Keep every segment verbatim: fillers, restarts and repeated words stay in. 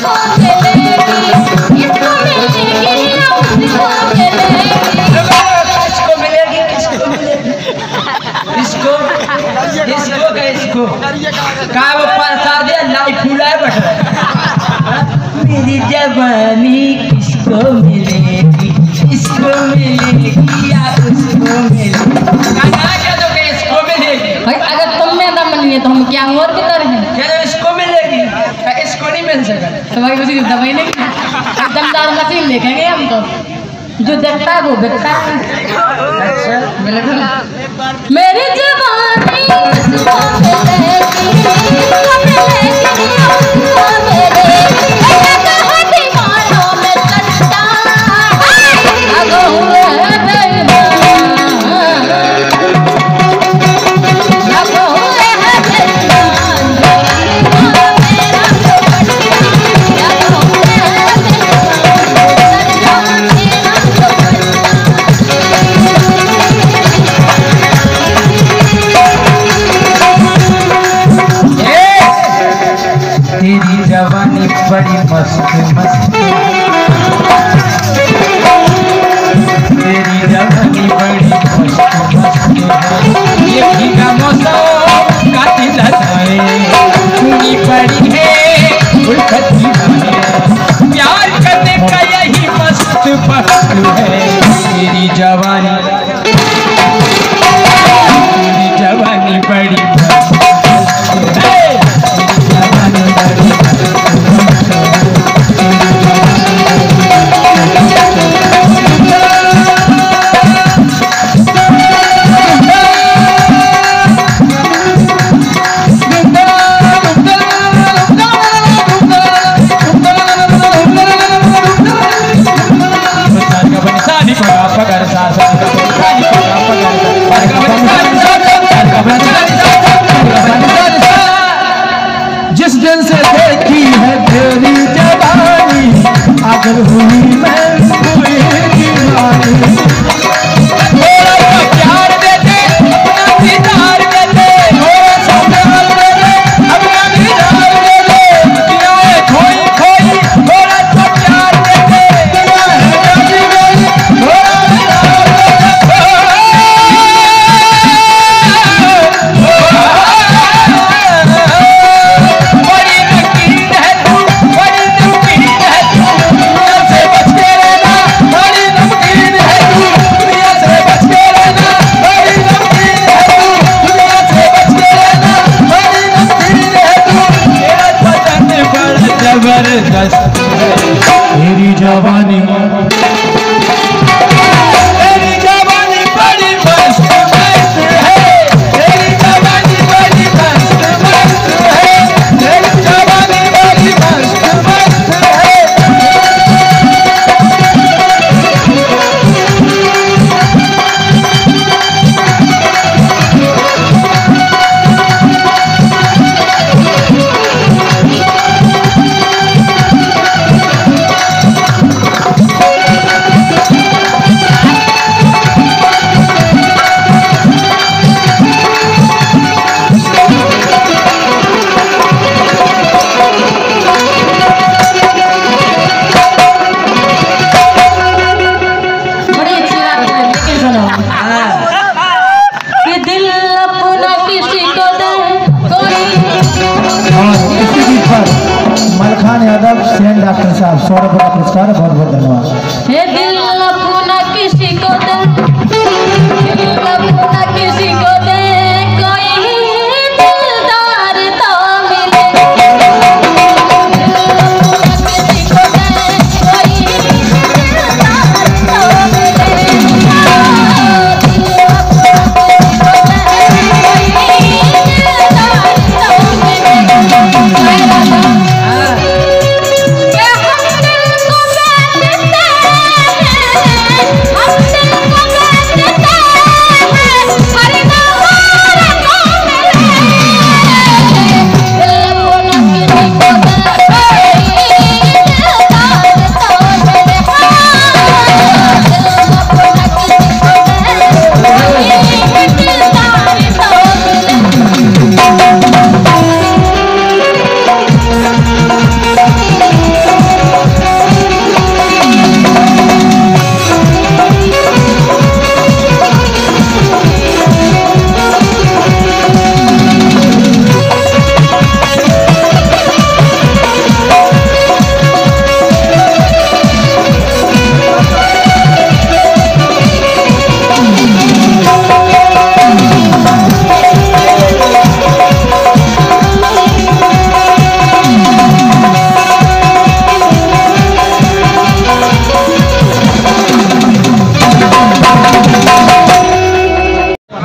का वो प्रसाद है लाई फूला है बट मेरी जवानी किसको मिलेगी, इसको मिलेगी या उसको मिलेगी? गाना क्या तो के इसको मिलेगी भाई, अगर तुम में दम नहीं है तो हम क्या और किधर हैं? क्या तो इसको मिलेगी, इसको नहीं मिल सकता तो भाई उसी दवाई नहीं दमदार मशीन देखेंगे हम तो, जो देखता है वो बिकता है। अच्छा मेरी जवानी किसको मिलेगी, किसको मिलेगी उसको मिलेगी, कहाँ दीवानों में चलता अगो हुए बेईमान, अगो हुए बेईमान, मेरा तो बढ़िया, अगो हुए तेरी जवानी बड़ी मस्त मस्त, तेरी जवानी बड़ी मस्त मस्त, ये भीगा मौसम काटी लताए चुनी पड़ी है उल्फती है, प्यार करने का यही मस्त पहलू है। तेरी जवानी तेरी जवानी बड़ी मस्त है, जिस दिन से देखी है तेरी जवानी, अगर हुई मैं हुई दीवानी, थोड़ा सा प्यार दे दे अपना दीदार दे दे, थोड़ा सा प्यार दे दे अपना दीदार दे दे, दुनिया है खोई खोई थोड़ा सा प्यार दे दे, दुनिया है जाती गई थोड़ा दीदार दे दे। बड़ी नमकीन है तू, बड़ी नमकीन है तू, दुनिया से बच के रहना, बड़ी नमकीन है तू, दुनिया से बच के रहना, बड़ी नमकीन है तू, दुनिया से बच के रहना, बड़ी नमकीन है तू, तेरा बदन बड़ा जबरदस्त है, तेरी जवानी तेरी जवानी बड़ी मस्त मस्त है, तेरी जवानी बड़ी मस्त मस्त है, तेरी जवानी बड़ी मस्त मस्त है। बड़ी अच्छी बात है, लेकिन सुनो कि दिल अपना किसी को दे कोई, और इसी गीत पर मलखान यादव सेन डॉक्टर साहब सौ रुपये का पुरस्कार, बहुत बहुत धन्यवाद। हे दिल अपना किसी को दे, दिल अपना किसी को दे, कोई दिलदार तो मिले, दिल अपना किसी को दे, कोई दिलदार तो मिले, दिल अपना किसी को दे, कोई दिलदार तो मिले।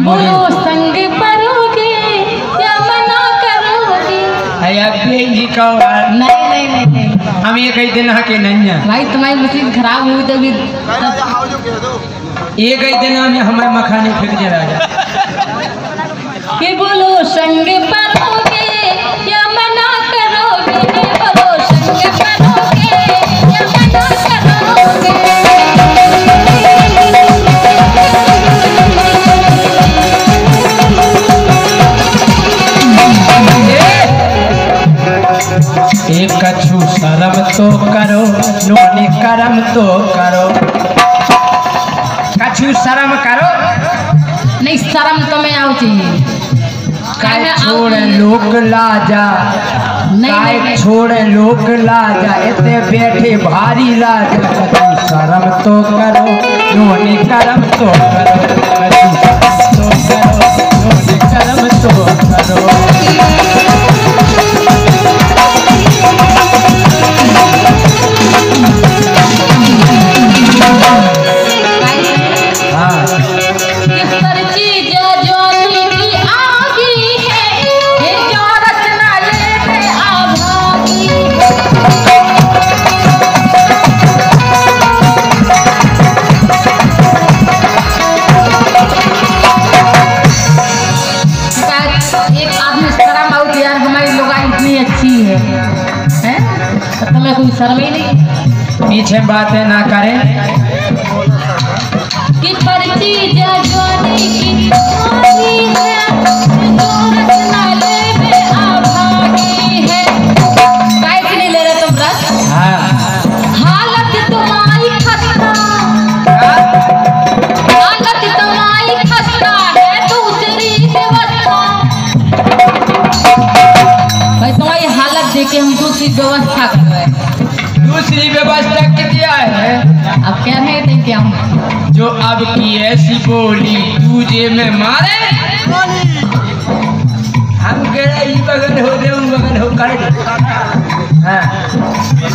बोलो संग परोगे या मना करोगे? नहीं नहीं नहीं नहीं हम ये कई दिन के नहीं है भाई, तुम्हारी मशीन खराब हुई तो भी ये कई दिन में हमारे मखाने फेंक दे राजा। कि बोलो संग परोगे या मना करोगे? बोलो संग परोगे या मना करोगे? एक कछु शर्म तो करो, नोनी करम तो करो। कछु शर्म करो। नहीं, शर्म तो मैं आऊ चाहिए। काय छोड़ लोक लाजा, नहीं, काय नहीं। छोड़ लोक लाजा, इतने बैठे भारी लाजा। कछु शर्म तो करो, नोनी करम तो करो। कछु शर्म तो करो, नोनी करम तो करो। हाँ किस पर चीज जोनी की आगी है, ये जो रचना लेने आभागी एक आदमी शर्म आउट यार, हमारी लोग इतनी अच्छी है, हैं? तो तुम्हें कोई शर्म ही नहीं? पीछे बातें ना करें। कि पर्ची जोनी की आगी है, जो रचना लेने आभागी है। काहे के लिए ले रहे तुम रस? हाँ हालत तुम्हारी खस्ता, हालत तुम्हारी खस्ता है, दूसरी व्यवस्था। भाई तुम्हारी हालत देख के हम दूसरी व्यवस्था कर रहे हैं। दूसरी व्यवस्था क्या है? अब कह रहे थे क्या हम जो अब की ऐसी बोली तुझे में मारे, हम कह रहे बगल हो दे बगल हो कर। हाँ